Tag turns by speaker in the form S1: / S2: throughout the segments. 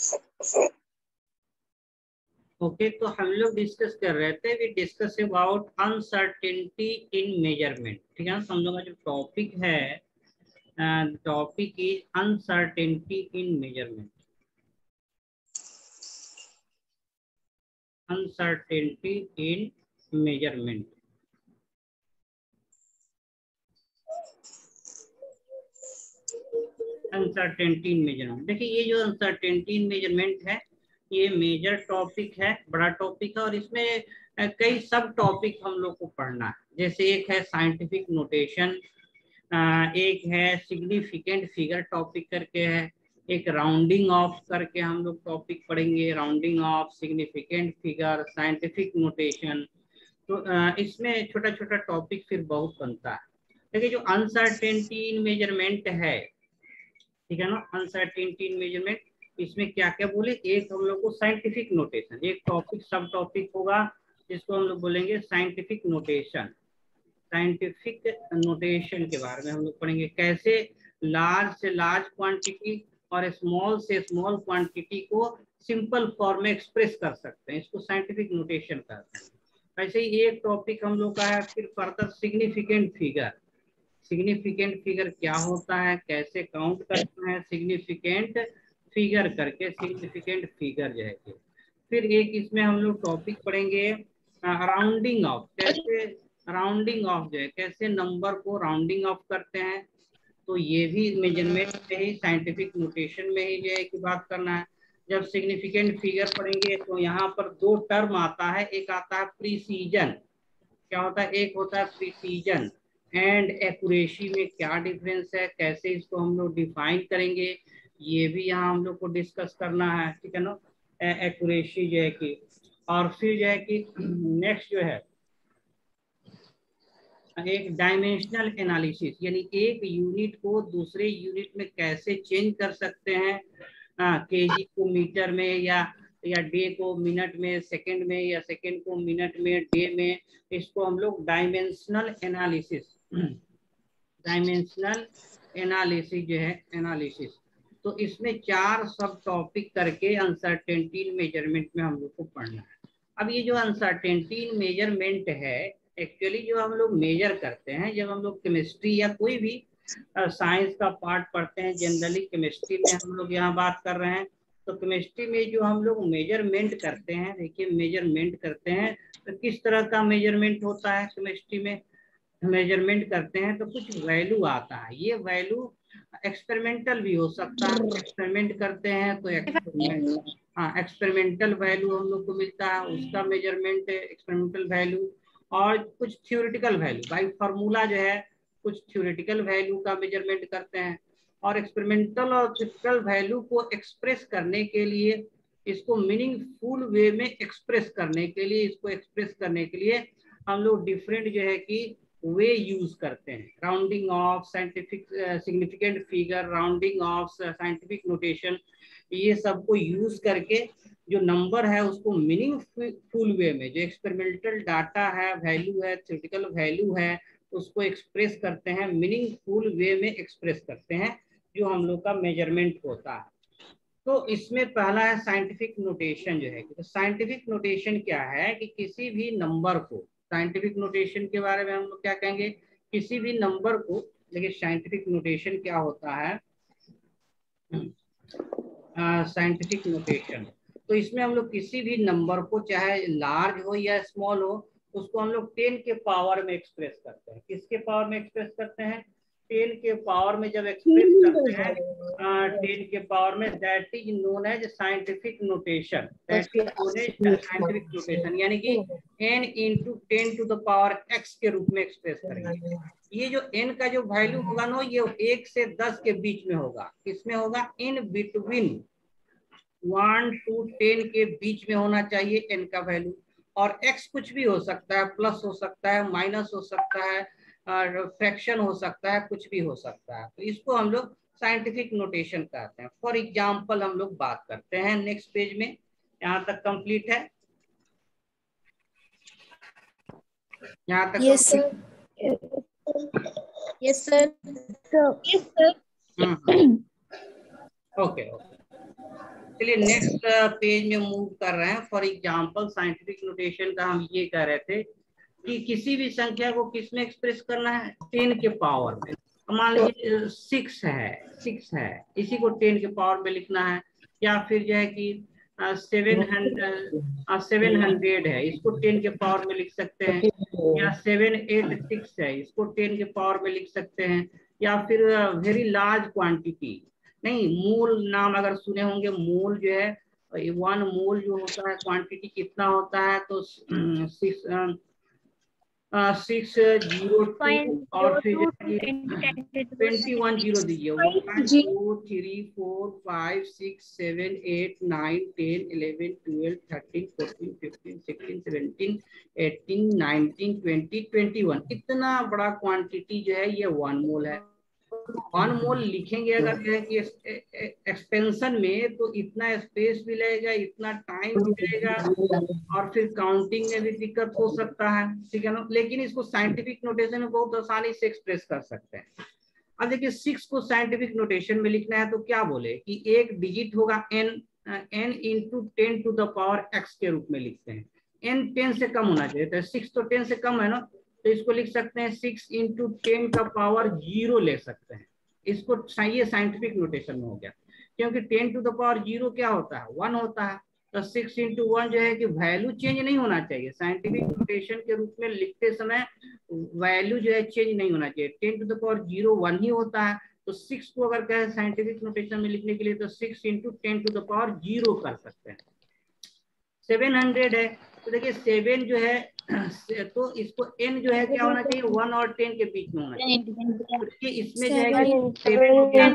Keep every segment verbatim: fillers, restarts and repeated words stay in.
S1: Okay okay, तो हम लोग डिस्कस कर रहे थे, we discuss about uncertainty in measurement. ठीक है ना, हम लोग का जो टॉपिक है, topic is uncertainty in measurement. Uncertainty in measurement. Uncertainty in measurement, देखिए ये जो अनसर्टेनिटी इन मेजरमेंट है, ये मेजर टॉपिक है, बड़ा टॉपिक है, और इसमें कई सब टॉपिक हम लोग को पढ़ना है। जैसे एक है साइंटिफिक नोटेशन, एक है सिग्निफिकेंट फिगर टॉपिक करके है, एक राउंडिंग ऑफ करके हम लोग टॉपिक पढ़ेंगे, rounding off, significant figure, scientific notation. तो इसमें छोटा छोटा टॉपिक फिर बहुत बनता है। देखिए जो अनसर्टेनिटी इन मेजरमेंट है, ठीक है ना, अनसर्टेनिटी इन मेजरमेंट, इसमें क्या क्या बोले, एक हम लोग को साइंटिफिक नोटेशन, एक टॉपिक सब टॉपिक होगा जिसको हम लोग बोलेंगे साइंटिफिक नोटेशन। साइंटिफिक नोटेशन के बारे में हम लोग पढ़ेंगे, कैसे लार्ज से लार्ज क्वांटिटी और स्मॉल से स्मॉल क्वांटिटी को सिंपल फॉर्म में एक्सप्रेस कर सकते हैं, इसको साइंटिफिक नोटेशन कहते हैं। ऐसे ही एक टॉपिक हम लोग का है फिर further significant figure. Significant figure क्या होता है, कैसे काउंट करते हैं सिग्निफिकेंट फिगर करके, सिग्निफिकेंट फिगर जो है। फिर एक इसमें हम लोग टॉपिक पढ़ेंगे राउंडिंग ऑफ, कैसे राउंडिंग ऑफ जो है, कैसे नंबर को राउंडिंग ऑफ करते हैं। तो ये भी मेजरमेंट में ही, साइंटिफिक नोटेशन में ही जो है कि बात करना है। जब सिग्निफिकेंट फिगर पढ़ेंगे तो यहाँ पर दो टर्म आता है, एक आता है प्रीसीजन, क्या होता है, एक होता है प्रीसीजन एंड एक्यूरेसी में क्या डिफरेंस है, कैसे इसको हम लोग डिफाइन करेंगे, ये भी यहाँ हम लोग को डिस्कस करना है। ठीक है ना, एक्यूरेसी जो है कि, और फिर जो है कि नेक्स्ट जो है एक डायमेंशनल एनालिसिस, यानी एक यूनिट को दूसरे यूनिट में कैसे चेंज कर सकते हैं, केजी को मीटर में, या या डे को मिनट में, सेकंड में, या सेकंड को मिनट में, डे में, इसको हम लोग डायमेंशनल एनालिसिस, डायमेंशनल एनालिसिस जो है, एनालिसिस। तो इसमें चार सब टॉपिक करके अनसर्टेनिटी इन मेजरमेंट में हम लोग को पढ़ना है। अब ये जो अनसर्टेनिटी इन मेजरमेंट है, एक्चुअली जो हम लोग मेजर करते हैं, जब हम लोग केमिस्ट्री या कोई भी साइंस का पार्ट पढ़ते हैं, जनरली केमिस्ट्री में हम लोग यहाँ बात कर रहे हैं, तो केमिस्ट्री में जो हम लोग मेजरमेंट करते हैं, देखिए मेजरमेंट करते हैं तो किस तरह का मेजरमेंट होता है, केमिस्ट्री में मेजरमेंट करते हैं तो कुछ वैल्यू आता है, ये वैल्यू एक्सपेरिमेंटल भी हो सकता है, एक्सपेरिमेंट करते हैं तो एक्सपेरिमेंट, हाँ एक्सपेरिमेंटल वैल्यू हम लोग को मिलता है, उसका मेजरमेंट एक्सपेरिमेंटल वैल्यू, और कुछ थ्योरेटिकल वैल्यू बाई फार्मूला जो है, कुछ थ्योरेटिकल वैल्यू का मेजरमेंट करते हैं। और एक्सपेरिमेंटल और थ्योरेटिकल वैल्यू को एक्सप्रेस करने के लिए, इसको मीनिंगफुल वे में एक्सप्रेस करने के लिए, इसको एक्सप्रेस करने के लिए हम लोग डिफरेंट जो है कि वे यूज करते हैं, rounding off, scientific significant figure, rounding off, scientific notation, ये सब को यूज करके जो नंबर है उसको मीनिंगफुल वे में, जो एक्सपेरिमेंटल डाटा है, वैल्यू है, थ्योरेटिकल वैल्यू है, उसको एक्सप्रेस करते हैं, मीनिंगफुल वे में एक्सप्रेस करते हैं, जो हम लोग का मेजरमेंट होता है। तो इसमें पहला है साइंटिफिक नोटेशन जो है, तो साइंटिफिक नोटेशन क्या है कि किसी भी नंबर को, साइंटिफिक नोटेशन के बारे में हम लोग क्या कहेंगे, किसी भी नंबर को, देखिए साइंटिफिक नोटेशन क्या होता है, साइंटिफिक नोटेशन, तो इसमें हम लोग किसी भी नंबर को, चाहे लार्ज हो या स्मॉल हो, उसको हम लोग टेन के पावर में एक्सप्रेस करते हैं। किसके पावर में एक्सप्रेस करते हैं, टेन के पावर में जब एक्सप्रेस करते हैं, टेन के पावर में, that is known as scientific notation, that is known as scientific notation, यानी कि n into ten to the power x के रूप में एक्सप्रेस करेंगे। ये जो n का जो वैल्यू होगा ना, ये एक से दस के बीच में होगा, किसमें होगा, in between one to ten के बीच में होना चाहिए n का वैल्यू, और x कुछ भी हो सकता है, प्लस हो सकता है, माइनस हो सकता है, फ्रैक्शन हो सकता है, कुछ भी हो सकता है, तो इसको हम लोग साइंटिफिक नोटेशन कहते हैं। फॉर एग्जांपल हम लोग बात करते हैं नेक्स्ट पेज में, यहाँ तक कंप्लीट है, यहाँ तक
S2: yes sir, yes sir,
S1: okay okay, चलिए नेक्स्ट पेज में मूव कर रहे हैं। फॉर एग्जांपल साइंटिफिक नोटेशन का हम ये कह रहे थे कि किसी भी संख्या को किस में एक्सप्रेस करना है, टेन के पावर में। मान लीजिए सिक्स है, सिक्स है, इसी को टेन के पावर में लिखना है। या फिर जो है कि सेवन हंड्रेड सेवन हंड्रेड है, इसको टेन के पावर में लिख सकते हैं। या सेवन एट सिक्स है, इसको टेन के पावर में लिख सकते हैं। या फिर वेरी लार्ज क्वांटिटी, नहीं मोल नाम अगर सुने होंगे, मोल जो है वन मोल जो होता है क्वांटिटी कितना होता है, तो सिक्स सिक्स जीरो टू और फिर ट्वेंटी वन जीरो दीजिए। One two three four five six seven eight nine ten eleven twelve thirteen fourteen fifteen sixteen seventeen eighteen nineteen twenty twenty one, इतना बड़ा क्वांटिटी जो है ये वन मोल है। One mole लिखेंगे अगर जो है कि एक्सपेंशन में, तो इतना स्पेस भी लगेगा, इतना टाइम भी लगेगा, और फिर काउंटिंग में भी दिक्कत हो सकता है, ठीक है ना। लेकिन इसको साइंटिफिक नोटेशन में बहुत आसानी से एक्सप्रेस कर सकते हैं। अब देखिए सिक्स को साइंटिफिक नोटेशन में लिखना है तो क्या बोले कि एक डिजिट होगा n, n into ten to the power x के रूप में लिखते हैं। एन टेन से कम होना चाहिए, तो सिक्स तो टेन से कम है ना, तो इसको लिख सकते हैं सिक्स इंटू टेन का पावर जीरो ले सकते हैं। इसको ये साइंटिफिक नोटेशन में हो गया, क्योंकि ten to the power zero क्या होता है, वन होता है। तो सिक्स इंटू वन जो है कि वैल्यू चेंज नहीं होना चाहिए। साइंटिफिक नोटेशन के रूप में लिखते समय वैल्यू जो है चेंज नहीं होना चाहिए। Ten to the power zero one ही होता है। तो सिक्स को अगर कहे साइंटिफिक नोटेशन में लिखने के लिए, तो six into ten to the power zero कर सकते हैं। सेवन हंड्रेड है, तो देखिए सेवन जो है तो इसको एन जो है क्या होना चाहिए, वन और टेन के बीच में होना चाहिए। तो इसमें जो है कि सेवन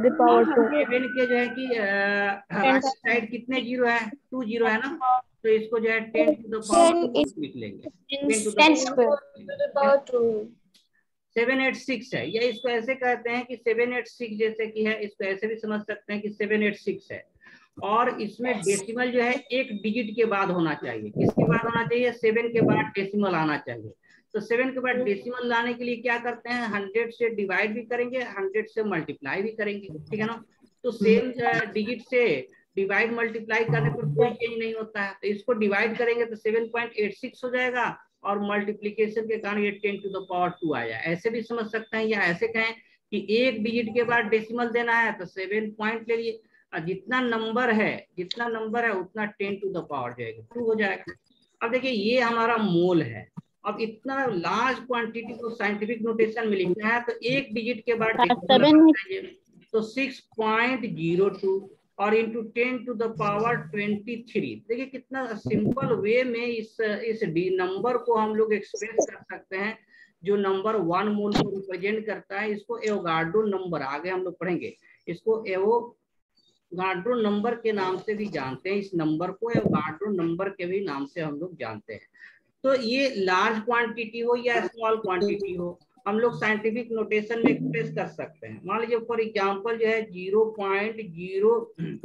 S1: के जो है कि राइट साइड कितने जीरो है, टू जीरो है ना, तो इसको जो है टेन टू द पावर लिख लेंगे, ten to the power seven eight six है। या इसको ऐसे कहते हैं कि सेवन एट सिक्स जैसे कि है, इसको ऐसे भी समझ सकते हैं कि सेवन एट सिक्स है। और इसमें डेसिमल जो है एक डिजिट के बाद होना चाहिए। किसके बाद होना चाहिए, सेवन के बाद डेसिमल आना चाहिए। तो सेवन के बाद डेसिमल लाने के लिए क्या करते हैं, हंड्रेड से डिवाइड भी करेंगे, हंड्रेड से मल्टीप्लाई भी करेंगे, ठीक है ना। तो सेम डिजिट से डिवाइड मल्टीप्लाई करने पर कोई चेंज नहीं होता है। तो इसको डिवाइड करेंगे तो सेवन पॉइंट एट सिक्स हो जाएगा, और मल्टीप्लीकेशन के कारण ये ten to the power two आया। ऐसे भी समझ सकते हैं, या ऐसे कहें कि एक डिजिट के बाद डेसिमल देना है तो सेवन पॉइंट ले लिए, जितना नंबर है जितना नंबर है उतना टेन टू द पावर जाएगा, टू हो जाएगा। अब देखिए ये हमारा मोल है। अब इतना लार्ज क्वांटिटी को साइंटिफिक नोटेशन में लिखना है तो एक डिजिट के बाद चाहिए, तो सिक्स पॉइंट जीरो टू और into ten to the power twenty three. देखिए कितना सिंपल वे में इस इस डी नंबर को हम लोग एक्सप्रेस कर सकते हैं, जो नंबर वन मोल को रिप्रेजेंट करता है। इसको एवोगाड्रो नंबर, आगे हम लोग पढ़ेंगे, इसको एवो गाड्रो नंबर के नाम से भी जानते हैं। इस नंबर को गाड्रो नंबर के भी नाम से हम लोग जानते हैं। तो ये लार्ज क्वांटिटी हो या स्मॉल क्वांटिटी हो, हम लोग साइंटिफिक नोटेशन में एक्सप्रेस कर सकते हैं। मान लीजिए फॉर एग्जांपल जो है zero point zero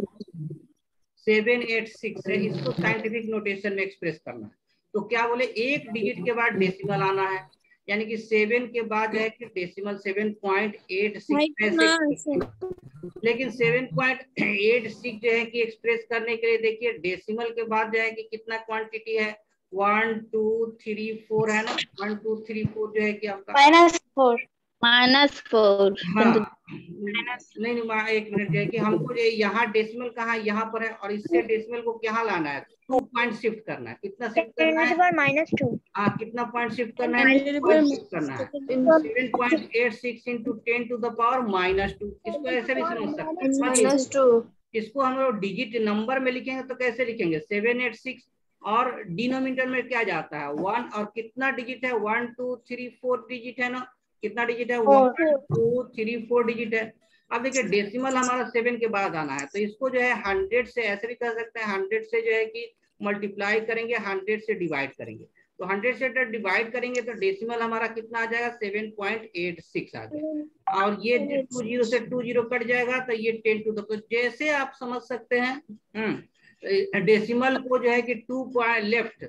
S1: seven eight six है, इसको साइंटिफिक नोटेशन में एक्सप्रेस करना है। तो क्या बोले, एक डिजिट के बाद डेसिमल आना है, यानी कि सेवन के बाद है कि decimal seven point eight six, लेकिन सेवन पॉइंट एट सिक्स जो है कि एक्सप्रेस करने के लिए देखिए डेसिमल के बाद जो है कि कितना क्वांटिटी है, वन टू थ्री फोर है ना, वन टू थ्री फोर जो है कि आपका
S2: माइनस फोर माइनस फोर
S1: हाँ नहीं नहीं एक मिनट जो है कि हमको यहाँ डेसिमल कहाँ यहाँ पर है, और इससे डेसिमल को क्या लाना है, टू पॉइंट शिफ्ट करना है। कितना शिफ्ट करना है,
S2: माइनस टू।
S1: हाँ कितना पॉइंट शिफ्ट करना है, शिफ्ट करना है। Seven point eight six into ten to the power minus two, इसको ऐसे भी समझ सकते हैं माइनस टू। इसको हम लोग डिजिट नंबर में लिखेंगे तो कैसे लिखेंगे, सेवन एट सिक्स और डिनोमिनेटर में क्या जाता है वन, और कितना डिजिट है, one two three four digit है ना, कितना डिजिट है, one two three four digit है। अब देखिए डेसिमल हमारा सेवन के बाद आना है, तो इसको जो है हंड्रेड से ऐसे भी कर सकते हैं, हंड्रेड से जो है कि मल्टीप्लाई करेंगे, हंड्रेड से डिवाइड करेंगे। तो हंड्रेड से डिवाइड करेंगे तो डेसिमल हमारा कितना आ जाएगा, सेवन पॉइंट एट सिक्स आ जाएगा, और ये टू जीरो से टू जीरो कट जाएगा तो ये टेन टू द, तो जैसे आप समझ सकते हैं डेसिमल को जो है कि two point left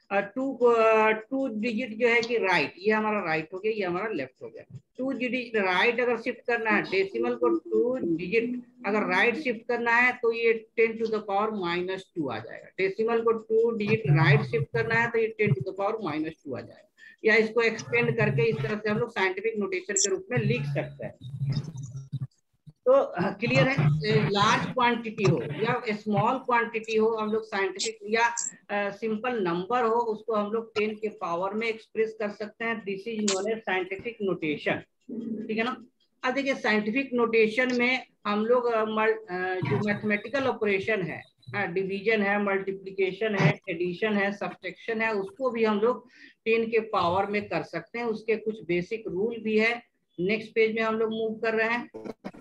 S1: to two digit जो है कि राइट, ये हमारा राइट हो गया, ये हमारा लेफ्ट हो गया। टू डिजिट राइट अगर शिफ्ट करना है डेसिमल को, टू डिजिट अगर राइट शिफ्ट करना है तो ये ten to the power minus two आ जाएगा। डेसिमल को टू डिजिट राइट शिफ्ट करना है तो ये ten to the power minus two आ जाएगा। या इसको एक्सपेंड करके इस तरह से हम लोग साइंटिफिक नोटेशन के रूप में लिख सकते हैं। तो क्लियर है, लार्ज क्वांटिटी हो या स्मॉल क्वांटिटी हो, हम लोग साइंटिफिक या सिंपल नंबर हो, उसको हम लोग टेन के पावर में एक्सप्रेस कर सकते हैं। This is known as scientific notation, ठीक है ना। अब देखिए साइंटिफिक नोटेशन में हम लोग uh, uh, जो मैथमेटिकल ऑपरेशन है, डिवीजन है, मल्टीप्लिकेशन है, एडिशन है, सब्ट्रैक्शन है, उसको भी हम लोग टेन के पावर में कर सकते हैं। उसके कुछ बेसिक रूल भी है। नेक्स्ट पेज में हम लोग मूव कर रहे हैं।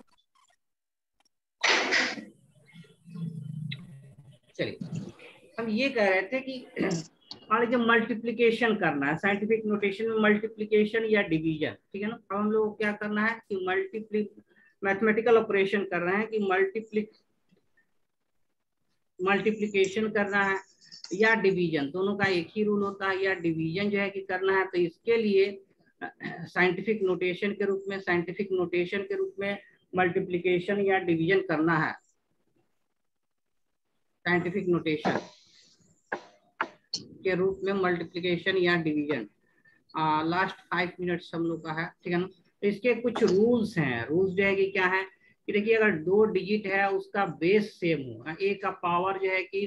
S1: चलिए, हम ये कह रहे थे कि मान लीजिए मल्टीप्लिकेशन करना है साइंटिफिक नोटेशन में, मल्टीप्लिकेशन या डिवीजन, ठीक है ना। अब हम लोग को क्या करना है कि मल्टीप्ली मैथमेटिकल ऑपरेशन कर रहे हैं कि मल्टीप्लिक मल्टीप्लिकेशन करना है या डिवीजन, दोनों का एक ही रूल होता है। या डिवीजन जो है कि करना है, तो इसके लिए साइंटिफिक नोटेशन के रूप में साइंटिफिक नोटेशन के रूप में मल्टीप्लिकेशन या डिवीजन करना है। साइंटिफिक नोटेशन के रूप में मल्टीप्लिकेशन या डिवीजन, लास्ट फाइव मिनट्स हम लोग का है, ठीक है ना। तो इसके कुछ रूल्स हैं। रूल्स जो है कि क्या है कि देखिए, अगर दो डिजिट है उसका बेस सेम हो, ए का पावर जो है कि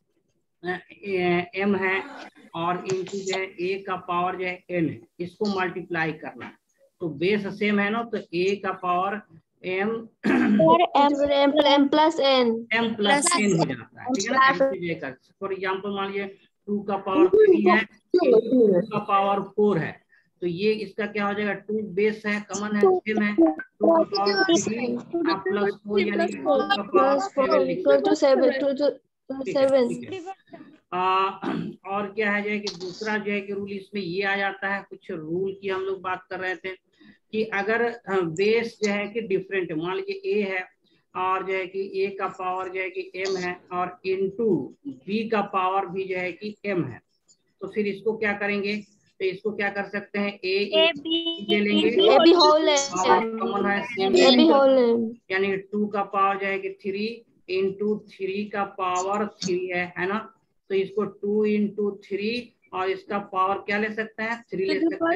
S1: एम है और इनटू जो है ए का पावर जो है एन है, इसको मल्टीप्लाई करना है। तो बेस सेम है ना, तो ए का power M
S2: M plus N
S1: M plus N हो जाता है, ठीक है ना। ऐसे फॉर एग्जाम्पल मान लीजिए टू का पावर थ्री है, टू का पावर फोर है, तो ये इसका क्या हो जाएगा, टू बेस है, कमन है, सेम है, टू का पावर थ्री प्लस फोर यानी टू का पावर सेवन लिख सकते हैं। और क्या है जो है कि दूसरा जो है कि रूल इसमें ये आ जाता है, कुछ रूल की हम लोग बात कर रहे थे कि अगर बेस जो है कि डिफरेंट, मान लीजिए ए है और जो है कि ए का पावर जो है कि एम है और इनटू बी का पावर भी जो है कि एम है, तो फिर इसको क्या करेंगे, तो इसको क्या कर सकते हैं, ए ले लेंगे और कॉमन है सेम, यानी टू का पावर जो है कि थ्री इंटू थ्री का पावर थ्री है है ना। तो इसको टू इंटू थ्री और इसका पावर क्या ले सकते हैं, थ्री ले सकते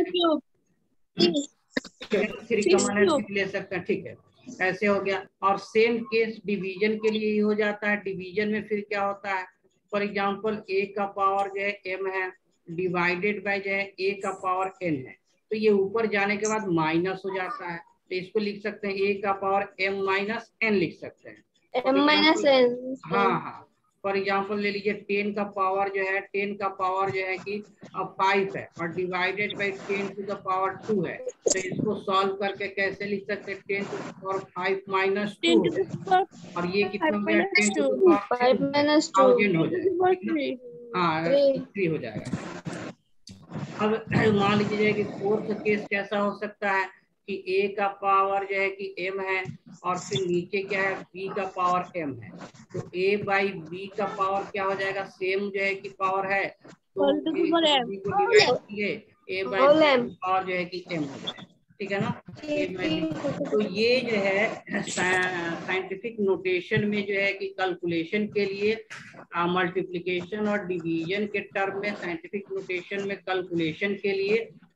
S1: हैं, थ्री कॉमन है, थ्री ले सकते हैं, ठीक है। ऐसे हो गया। और सेम केस डिवीजन के लिए ही हो जाता है। डिवीजन में फिर क्या होता है, फॉर एग्जांपल ए का पावर जो है एम है डिवाइडेड बाय जो है ए का पावर एन है, तो ये ऊपर जाने के बाद माइनस हो जाता है, तो इसको लिख सकते हैं ए का पावर एम माइनस एन लिख सकते हैं,
S2: एम माइनस एन।
S1: हाँ हाँ। फॉर एग्जाम्पल ले लीजिए टेन का पावर जो है टेन का पावर जो है कि अब फाइव है और divided by ten to the power two है, तो इसको सॉल्व करके कैसे लिख सकते हैं, ten to the power five minus two हो गया, और ये कितना हो गया, ten to the power thousand हो जाएगा, हाँ थ्री हो जाएगा। अब मान लीजिए कि फोर्थ केस कैसा हो सकता है कि ए का पावर जो है कि एम है और फिर नीचे क्या है, बी का पावर एम है, तो ए बाई बी का पावर क्या हो जाएगा, सेम जो है कि पावर है, तो ए बी को डिवाइड कीजिए, ए बाई बी पावर जो है कि एम हो जाएगा, ठीक है ना। ए बाई बी, तो ये जो है साइंटिफिक नोटेशन में जो है कि कैलकुलेशन के लिए मल्टीप्लिकेशन और डिवीजन के टर्म में, साइंटिफिक नोटेशन में कैलकुलेशन के लिए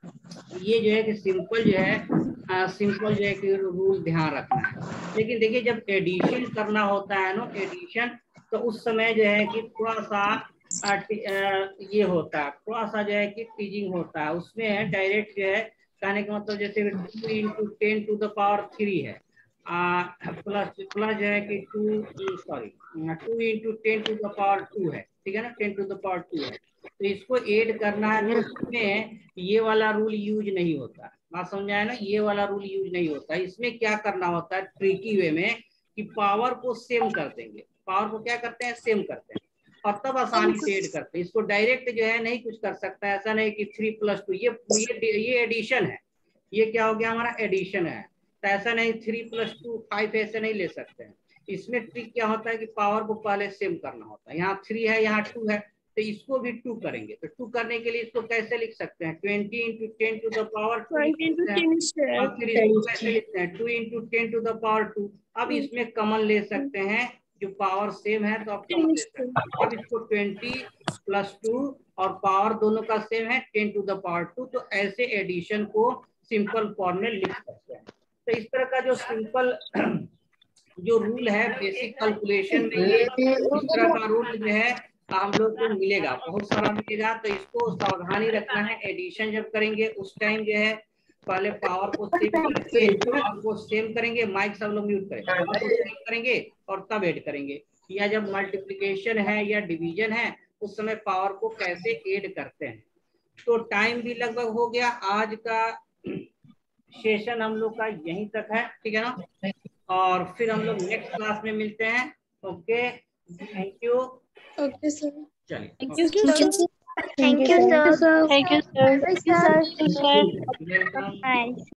S1: ये जो है कि सिंपल जो है सिंपल जो है कि रूल ध्यान रखना है। लेकिन देखिए जब एडिशन करना होता है ना, एडिशन, तो उस समय जो है कि थोड़ा सा आ, ये होता है, थोड़ा सा जो है कि टीजिंग होता है उसमें। डायरेक्ट जो है कहने का मतलब जैसे two into ten to the power three है, प्लस प्लस जो है कि two sorry two into ten to the power two है, ठीक है ना, ten to the power two है, तो इसको ऐड करना है, तो इसमें ये वाला रूल यूज नहीं होता। बात समझ आया ना, ये वाला रूल यूज नहीं होता। इसमें क्या करना होता है ट्रिकी वे में कि पावर को सेम कर देंगे, पावर को क्या करते हैं, सेम करते हैं, और तब आसानी से ऐड करते हैं। इसको डायरेक्ट जो है नहीं कुछ कर सकता है, ऐसा नहीं कि थ्री प्लस टू, ये ये ये एडिशन है, ये क्या हो गया हमारा एडिशन है, तो ऐसा नहीं थ्री प्लस टू फाइव ऐसे नहीं ले सकते हैं। इसमें ट्रिक क्या होता है कि पावर को पहले सेम करना होता है, यहाँ थ्री है यहाँ टू है, तो इसको भी टू करेंगे। तो टू करने के लिए इसको कैसे लिख सकते हैं, twenty into ten to the power two, और फिर इसको कैसे लिखते हैं, two into ten to the power two. अब इसमें कमन ले सकते हैं, जो पावर सेम है तो आप कमन ले सकते हैं। अब इसको ट्वेंटी प्लस टू और पावर दोनों का सेम है ten to the power two, तो ऐसे एडिशन को सिंपल फॉर्म में लिख सकते हैं। तो इस तरह का जो सिंपल जो रूल है बेसिक कैलकुलेशन में, ये इस तरह का रूल जो है हम लोग को मिलेगा, बहुत सारा मिलेगा। तो इसको सावधानी रखना है, एडिशन जब करेंगे उस टाइम जो है पहले पावर को सेम करेंगे, पावर को सेम करेंगे, माइक सब लोग म्यूट करेंगे, पावर को सेम करेंगे और तब ऐड करेंगे। या जब मल्टीप्लिकेशन है या डिवीजन है उस समय पावर को कैसे ऐड करते हैं। तो टाइम भी लगभग हो गया, आज का सेशन हम लोग का यहीं तक है, ठीक है ना। और फिर हम लोग नेक्स्ट क्लास में मिलते हैं। Okay, thank you.
S2: Okay sir,
S1: चलिए,
S2: thank you sir, thank you sir, thank you sir,
S1: welcome.